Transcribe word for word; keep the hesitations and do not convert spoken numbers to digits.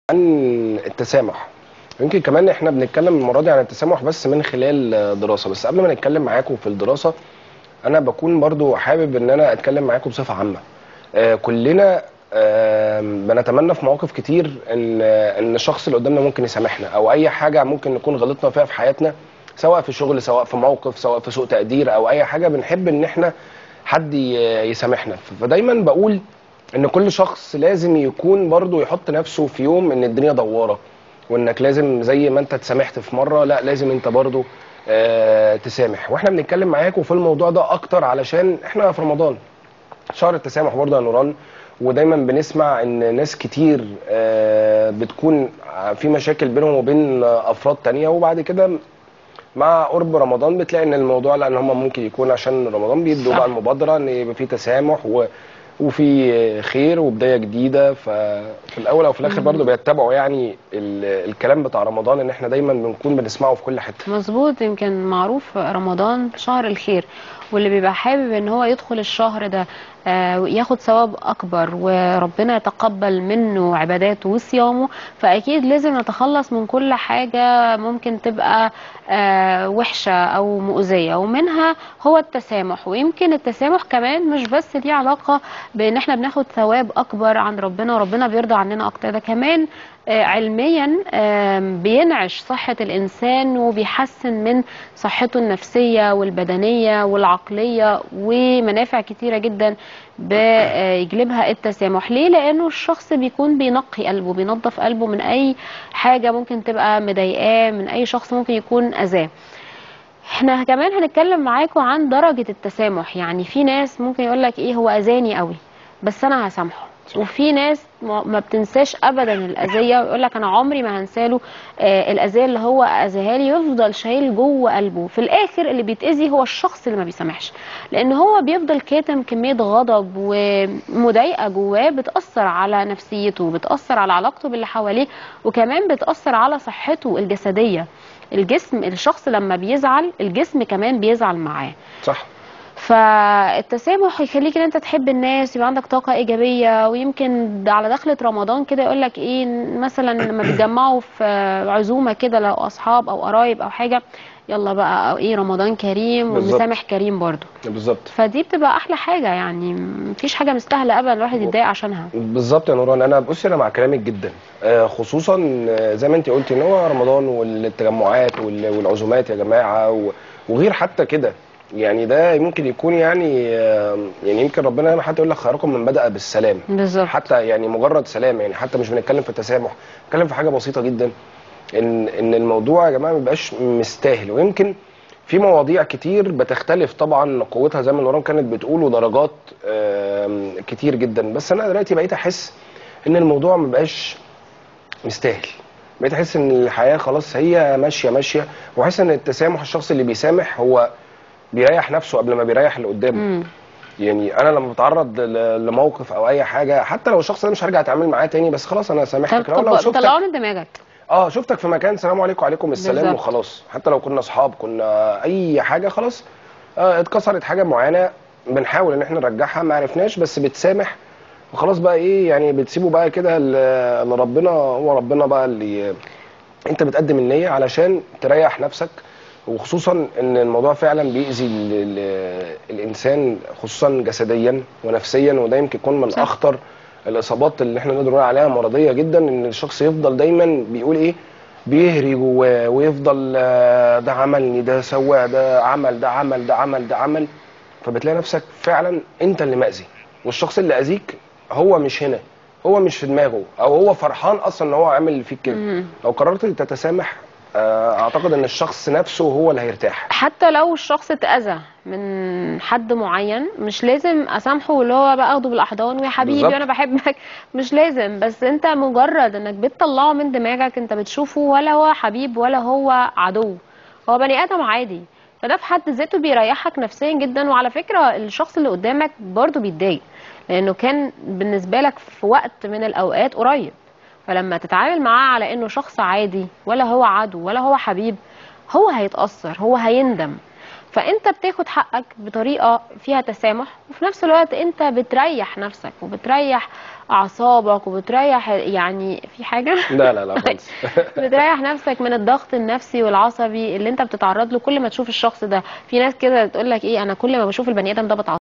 عن التسامح. يمكن كمان احنا بنتكلم المره دي عن التسامح بس من خلال دراسه، بس قبل ما نتكلم معاكم في الدراسه انا بكون برضو حابب ان انا اتكلم معاكم بصفه عامه. آه كلنا آه بنتمنى في مواقف كتير ان ان الشخص اللي قدامنا ممكن يسامحنا، او اي حاجه ممكن نكون غلطنا فيها في حياتنا، سواء في شغل سواء في موقف سواء في سوء تقدير او اي حاجه، بنحب ان احنا حد يسامحنا. فدايما بقول ان كل شخص لازم يكون برضو يحط نفسه في يوم ان الدنيا دواره، وانك لازم زي ما انت اتسامحت في مره لا لازم انت برضو آه تسامح. واحنا بنتكلم معاكم في الموضوع ده اكتر علشان احنا في رمضان، شهر التسامح برضو يا نوران، ودايما بنسمع ان ناس كتير آه بتكون في مشاكل بينهم وبين افراد تانية، وبعد كده مع قرب رمضان بتلاقي ان الموضوع لان هم ممكن يكون عشان رمضان بيدوا بقى المبادره ان يبقى في تسامح و وفي خير وبدايه جديده. ففي الاول او في الاخر برضو بيتبعوا يعني الكلام بتاع رمضان ان احنا دايما بنكون بنسمعه في كل حته. مظبوط. يمكن معروف رمضان شهر الخير، واللي بيبقى حابب ان هو يدخل الشهر ده ياخد ثواب اكبر وربنا يتقبل منه عباداته وصيامه، فاكيد لازم نتخلص من كل حاجه ممكن تبقى وحشه او مؤذيه، ومنها هو التسامح. ويمكن التسامح كمان مش بس ليه علاقه بان احنا بناخد ثواب اكبر عند ربنا وربنا بيرضى عننا اكتر، ده كمان علميا بينعش صحة الإنسان وبيحسن من صحته النفسية والبدنية والعقلية، ومنافع كتيرة جدا بيجلبها التسامح. ليه؟ لأنه الشخص بيكون بينقي قلبه، بينظف قلبه من أي حاجة ممكن تبقى مضايقاه، من أي شخص ممكن يكون أذاه. احنا كمان هنتكلم معاكم عن درجة التسامح. يعني في ناس ممكن يقولك ايه، هو أذاني قوي بس أنا هسامحه، وفي ناس ما بتنساش ابدا الاذيه ويقول لك انا عمري ما هنساله آه الاذيه اللي هو اذاها لي، يفضل شايل جوه قلبه. في الاخر اللي بيتاذي هو الشخص اللي ما بيسامحش، لان هو بيفضل كاتم كميه غضب ومضايقه جواه بتاثر على نفسيته، بتاثر على علاقته باللي حواليه، وكمان بتاثر على صحته الجسديه. الجسم، الشخص لما بيزعل الجسم كمان بيزعل معاه. صح. فالتسامح يخليك ان انت تحب الناس، يبقى عندك طاقه ايجابيه. ويمكن على دخله رمضان كده يقول لك ايه، مثلا لما بيتجمعوا في عزومه كده لو اصحاب او قرايب او حاجه، يلا بقى ايه رمضان كريم والمسامح كريم برضو. بالظبط. فدي بتبقى احلى حاجه، يعني مفيش حاجه مستاهله ابدا الواحد يتضايق عشانها. بالظبط يا نوران. انا بصي انا مع كلامك جدا، خصوصا زي ما انت قلتي ان هو رمضان والتجمعات والعزومات يا جماعه، وغير حتى كده يعني ده ممكن يكون يعني يعني يمكن ربنا حتى يقول لك خيركم من بدأ بالسلام. بالظبط. حتى يعني مجرد سلام، يعني حتى مش بنتكلم في التسامح، بنتكلم في حاجه بسيطه جدا، ان ان الموضوع يا جماعه ما بيبقاش مستاهل. ويمكن في مواضيع كتير بتختلف طبعا قوتها زي ما نوران كانت بتقول، ودرجات كتير جدا، بس انا دلوقتي بقيت احس ان الموضوع ما بقاش مستاهل. بقيت احس ان الحياه خلاص هي ماشيه ماشيه، واحس ان التسامح، الشخص اللي بيسامح هو بيريح نفسه قبل ما بيريح اللي قدامه. مم. يعني انا لما بتعرض لموقف او اي حاجه، حتى لو الشخص ده مش هرجع اتعامل معاه تاني، بس خلاص انا سامحتك. لو لو شفتك طلعوا من دماغك، اه شفتك في مكان سلام عليكم وعليكم السلام بالزبط. وخلاص، حتى لو كنا اصحاب كنا اي حاجه خلاص. آه اتكسرت حاجه معينه بنحاول ان احنا نرجعها، ما عرفناش بس بتسامح وخلاص. بقى ايه يعني بتسيبه بقى كده لربنا، هو ربنا بقى اللي انت بتقدم النيه علشان تريح نفسك. وخصوصا ان الموضوع فعلا بيأذي الانسان خصوصا جسديا ونفسيا، وده يمكن يكون من اخطر الاصابات اللي احنا نقدر نقول عليها مرضيه جدا، ان الشخص يفضل دايما بيقول ايه، بيهري جواه ويفضل ده عملني، ده سوى، ده عمل، ده عمل، ده عمل، ده عمل. فبتلاقي نفسك فعلا انت اللي مأذي، والشخص اللي اذيك هو مش هنا، هو مش في دماغه، او هو فرحان اصلا ان هو عامل فيك كده. لو قررت تتسامح اعتقد ان الشخص نفسه هو اللي هيرتاح. حتى لو الشخص اتأذى من حد معين مش لازم اسامحه، واللي هو بقى اخده بالاحضان ويا حبيبي بالزبط. انا بحبك، مش لازم. بس انت مجرد انك بتطلعه من دماغك انت بتشوفه ولا هو حبيب ولا هو عدو، هو بني ادم عادي. فده في حد ذاته بيريحك نفسيا جدا. وعلى فكرة الشخص اللي قدامك برضو بيتضايق لانه كان بالنسبة لك في وقت من الاوقات قريب، فلما تتعامل معاه على انه شخص عادي ولا هو عدو ولا هو حبيب، هو هيتأثر، هو هيندم. فانت بتاخد حقك بطريقه فيها تسامح، وفي نفس الوقت انت بتريح نفسك وبتريح اعصابك وبتريح يعني في حاجه لا لا لا خالص. بتريح نفسك من الضغط النفسي والعصبي اللي انت بتتعرض له كل ما تشوف الشخص ده. في ناس كده تقول لك ايه، انا كل ما بشوف البني ادم ده بتعصب.